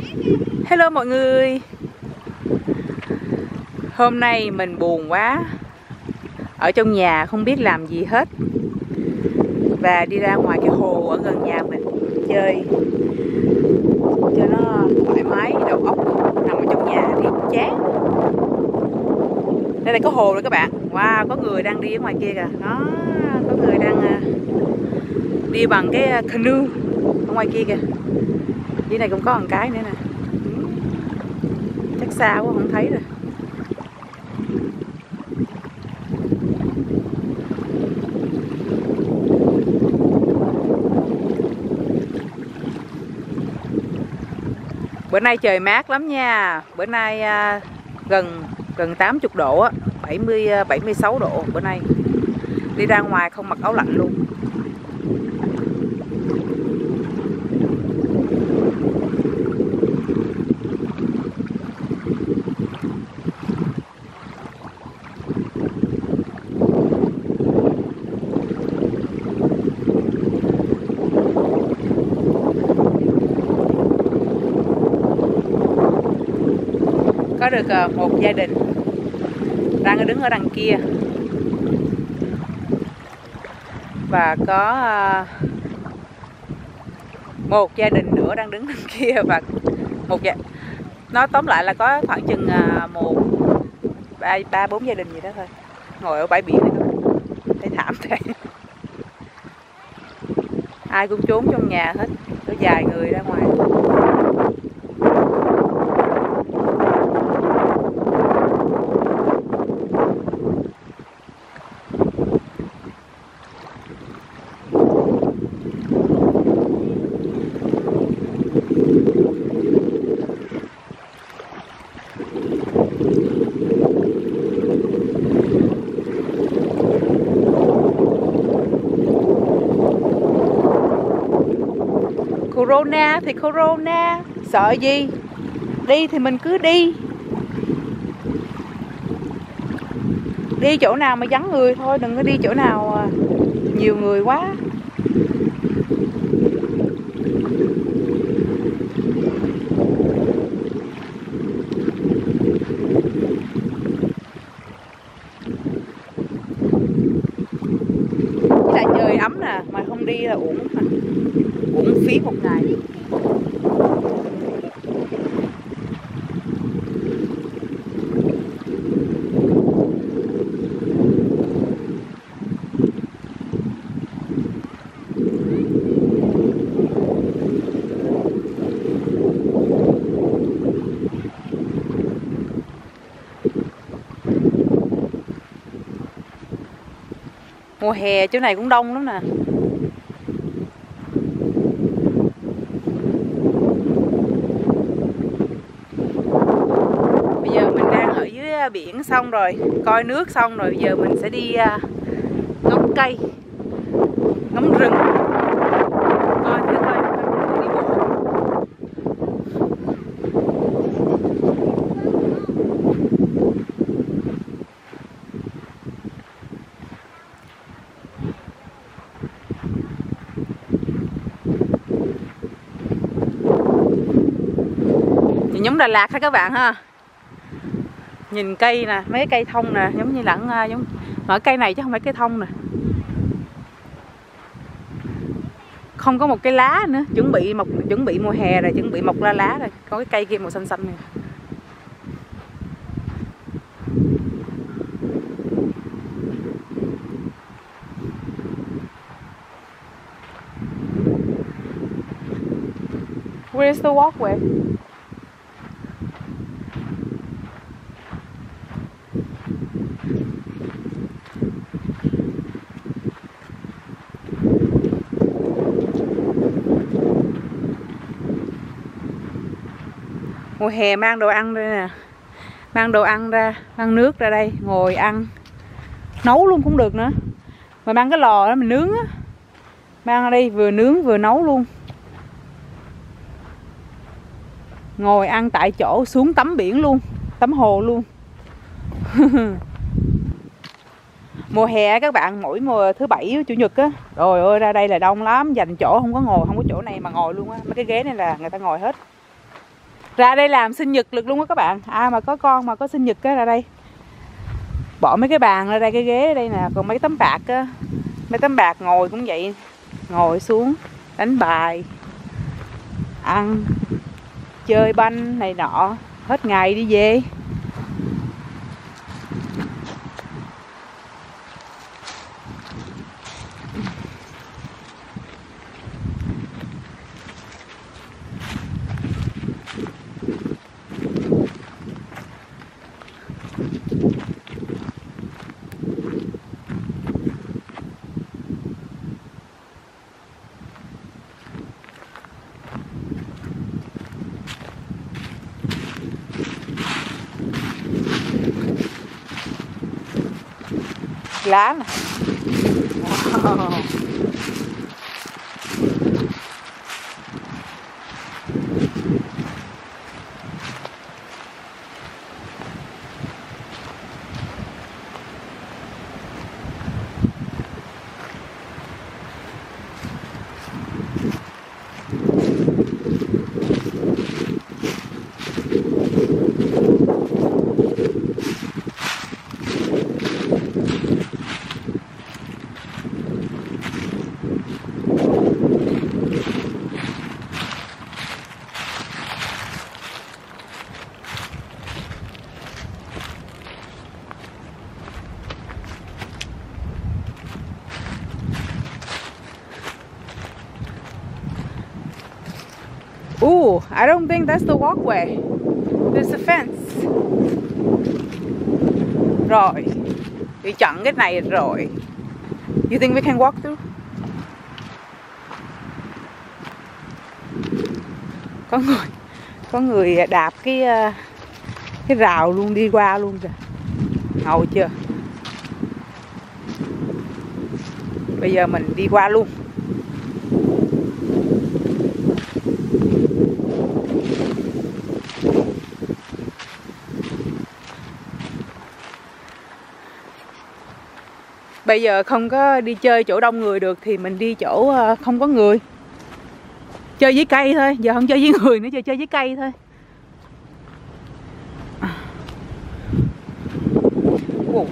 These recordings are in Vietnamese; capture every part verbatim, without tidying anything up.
Hello mọi người. Hôm nay mình buồn quá, ở trong nhà không biết làm gì hết, và đi ra ngoài cái hồ ở gần nhà mình chơi cho nó thoải mái đầu óc. Nằm ở trong nhà thì chán. Đây là có hồ rồi các bạn. Wow, có người đang đi ở ngoài kia kìa. Đó, có người đang đi bằng cái canoe ở ngoài kia kìa. Dưới này cũng có một cái nữa nè. Chắc xa quá không thấy rồi. Bữa nay trời mát lắm nha. Bữa nay à, gần gần tám mươi độ á, bảy mươi bảy mươi sáu độ bữa nay. Đi ra ngoài không mặc áo lạnh luôn. Có được một gia đình đang đứng ở đằng kia, và có một gia đình nữa đang đứng đằng kia, và một gia nói tóm lại là có khoảng chừng một ba ba bốn gia đình gì đó thôi, ngồi ở bãi biển này thôi. Thấy thảm thế. Ai cũng trốn trong nhà hết, có vài người ra ngoài. Corona thì corona, sợ gì? Đi thì mình cứ đi. Đi chỗ nào mà vắng người thôi, đừng có đi chỗ nào nhiều người quá. Với lại trời ấm nè, mà không đi là uổng mà. Uổng phí một ngày. Mùa hè chỗ này cũng đông lắm nè. Bây giờ mình đang ở dưới biển xong rồi, coi nước xong rồi, giờ mình sẽ đi ngắm cây, ngắm rừng, coi thử coi đi bộ. Giống Đà Lạt ha các bạn ha. Nhìn cây nè, mấy cây thông nè, giống như lẫn giống ở cây này chứ không phải cây thông nè. Không có một cái lá nữa, chuẩn bị mọc, chuẩn bị mùa hè rồi, chuẩn bị mọc ra lá rồi. Có cái cây kia màu xanh xanh này. Where's the walkway? Mùa hè mang đồ ăn đây nè, mang đồ ăn ra, mang nước ra đây ngồi ăn, nấu luôn cũng được nữa, mà mang cái lò đó mình nướng á, mang ra đây vừa nướng vừa nấu luôn, ngồi ăn tại chỗ, xuống tắm biển luôn, tắm hồ luôn. Mùa hè các bạn, mỗi mùa thứ bảy chủ nhật á, rồi ơi ra đây là đông lắm, dành chỗ không có ngồi, không có chỗ này mà ngồi luôn á. Mấy cái ghế này là người ta ngồi hết. Ra đây làm sinh nhật được luôn á các bạn. Ai mà có con mà có sinh nhật á ra đây. Bỏ mấy cái bàn ra đây, cái ghế ở đây nè. Còn mấy tấm bạc á, mấy tấm bạc ngồi cũng vậy. Ngồi xuống đánh bài, ăn, chơi banh này nọ, hết ngày đi về. Lá nè. Wow. Ooh, I don't think that's the walkway. There's a fence. Rồi, bị chặn cái này rồi. You think we can walk through? Có người, có người đạp cái cái rào luôn, đi qua luôn kìa. Ngầu chưa? Bây giờ mình đi qua luôn. Bây giờ không có đi chơi chỗ đông người được thì mình đi chỗ không có người. Chơi với cây thôi, giờ không chơi với người nữa, giờ chơi với cây thôi. Wow.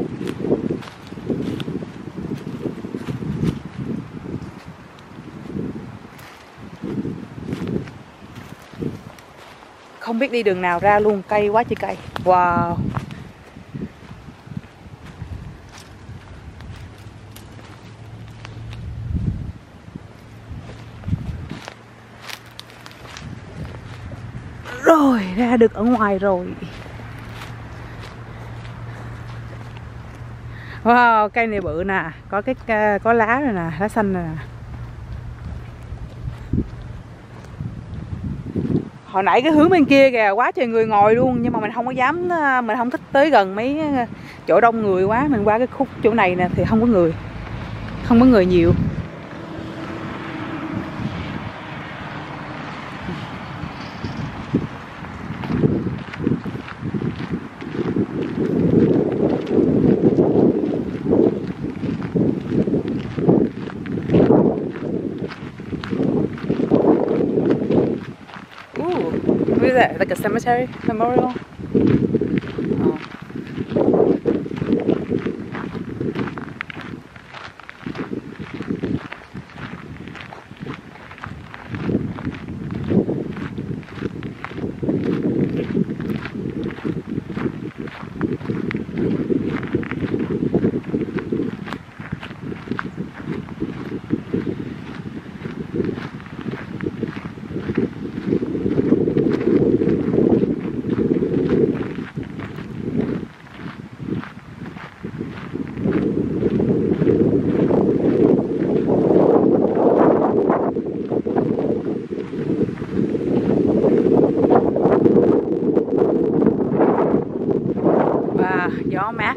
Không biết đi đường nào ra luôn, cây quá trời cây. Wow. Rồi, ra được ở ngoài rồi. Wow, cây này bự nè, có cái có lá rồi nè, lá xanh rồi nè. Hồi nãy cái hướng bên kia kìa, quá trời người ngồi luôn, nhưng mà mình không có dám, mình không thích tới gần mấy chỗ đông người quá, mình qua cái khúc chỗ này nè thì không có người. Không có người nhiều. What is that? Like a cemetery memorial? Oh. Gió mát.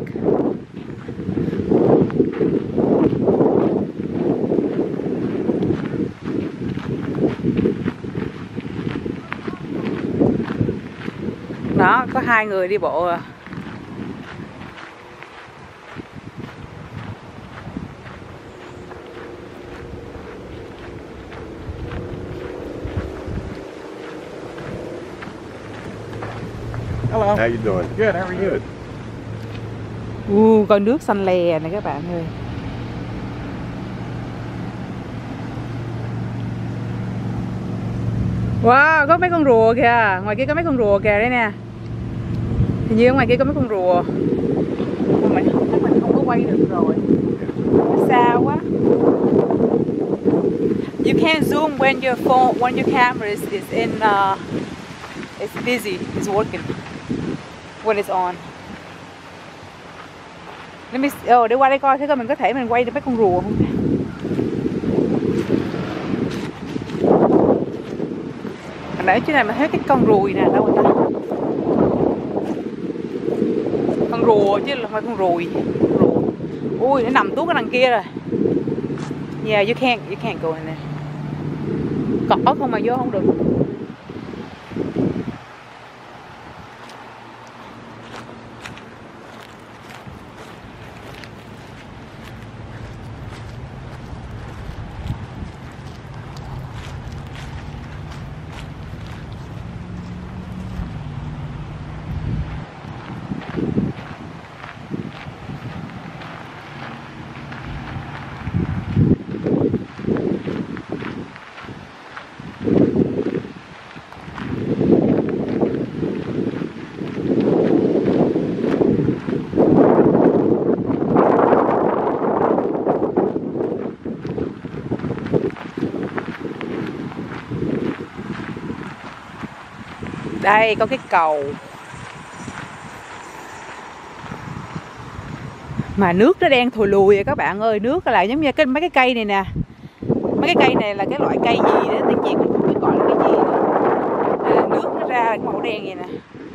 Đó, có hai người đi bộ à. Hello. How you doing? Good. How are you? Uh, con nước xanh lè này các bạn ơi. Wow, có mấy con rùa kìa. Ngoài kia có mấy con rùa kìa đây nè. Hình như ở ngoài kia có mấy con rùa. Ủa mình, chắc mình không có quay được rồi. Xa quá. You can't zoom when your phone, when your camera is, is in, uh, it's busy, it's working. When it's on. Let me, oh, để qua đây coi, thế coi mình có thể mình quay được mấy con rùa không? Hồi nãy chỗ này mình thấy cái con ruồi nè, đâu rồi ta? Con rùa chứ không phải con ruồi. Rùa. Ui, nó nằm tuốt ở đằng kia rồi. Yeah, you can't, you can't go in there. Cỏ không mà vô không được. Đây có cái cầu mà nước nó đen thùi lùi rồi các bạn ơi. Nước là giống như cái mấy cái cây này nè. Mấy cái cây này là cái loại cây gì đó, tiếng Việt mình không biết gọi là cái gì nữa. À, nước nó ra cái màu đen vậy nè.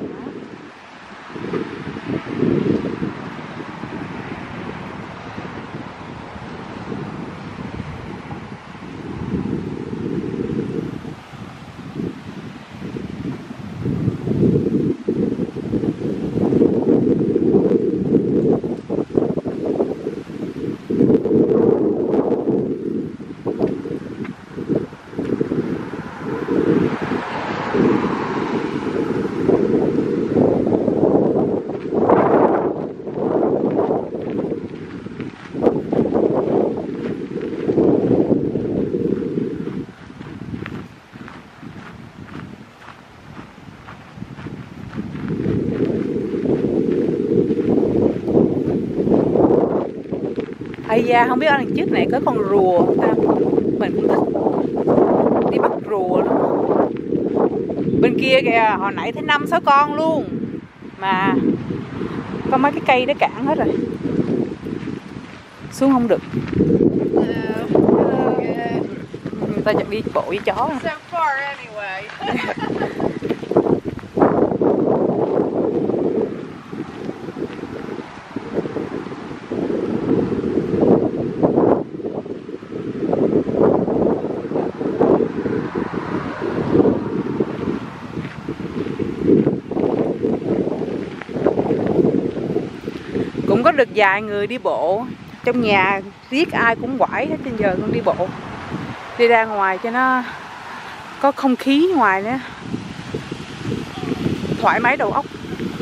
Ây da, không biết ở đằng trước này có con rùa không ta? Mình cũng thích đi bắt rùa lắm. Bên kia kìa, hồi nãy thấy năm sáu con luôn. Mà có mấy cái cây nó cản hết rồi. Xuống không được. Người ta chắc đi bộ với chó. So far anyway. Cũng có được vài người đi bộ. Trong nhà riết ai cũng quải hết, trên giờ con đi bộ. Đi ra ngoài cho nó có không khí ngoài nữa. Thoải mái đầu óc.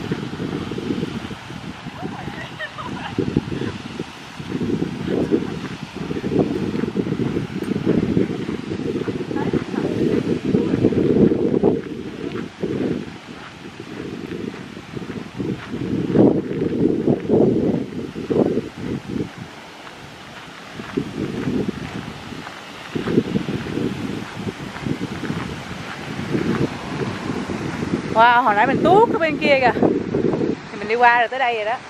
Wow, hồi nãy mình tuốt cái bên kia kìa. Thì mình đi qua rồi, tới đây rồi đó.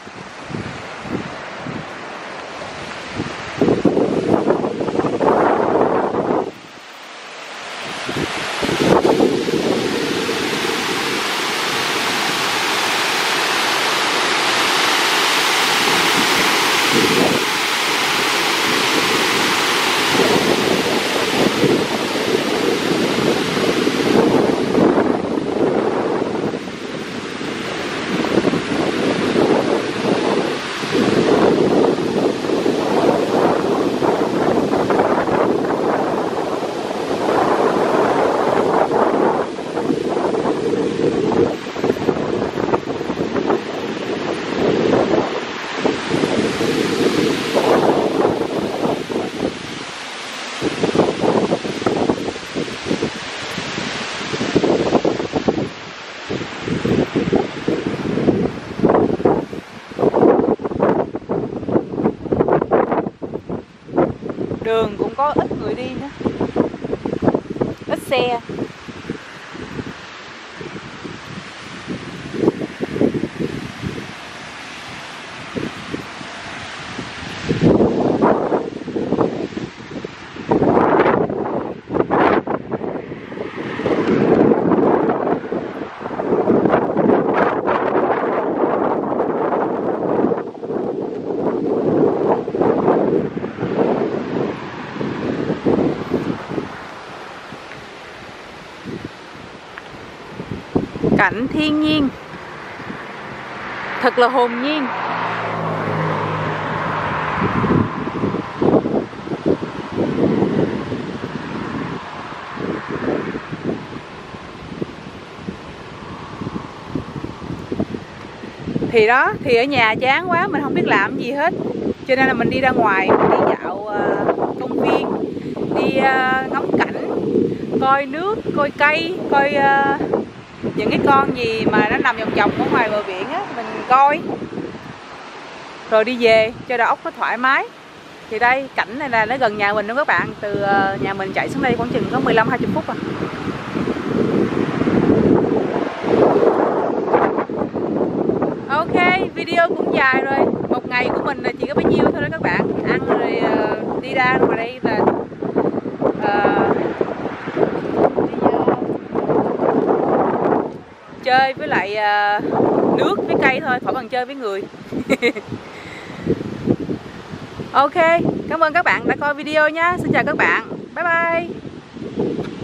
Đường cũng có ít người đi nữa, ít xe. Cảnh thiên nhiên thật là hồn nhiên. Thì đó, thì ở nhà chán quá, mình không biết làm gì hết, cho nên là mình đi ra ngoài, mình đi dạo uh, công viên, đi uh, ngắm cảnh, coi nước, coi cây, coi uh, những cái con gì mà nó nằm vòng vòng ở ngoài bờ biển á, mình coi rồi đi về cho đầu óc nó thoải mái. Thì đây, cảnh này là nó gần nhà mình đó các bạn, từ uh, nhà mình chạy xuống đây khoảng chừng có mười lăm hai mươi phút à. Ok, video cũng dài rồi. Một ngày của mình là chỉ có bấy nhiêu thôi đó các bạn. Ăn rồi uh, đi ra ngoài đây là uh, đi uh, chơi với lại uh, nước với cây thôi, khỏi cần chơi với người. Ok, cảm ơn các bạn đã coi video nha. Xin chào các bạn. Bye bye.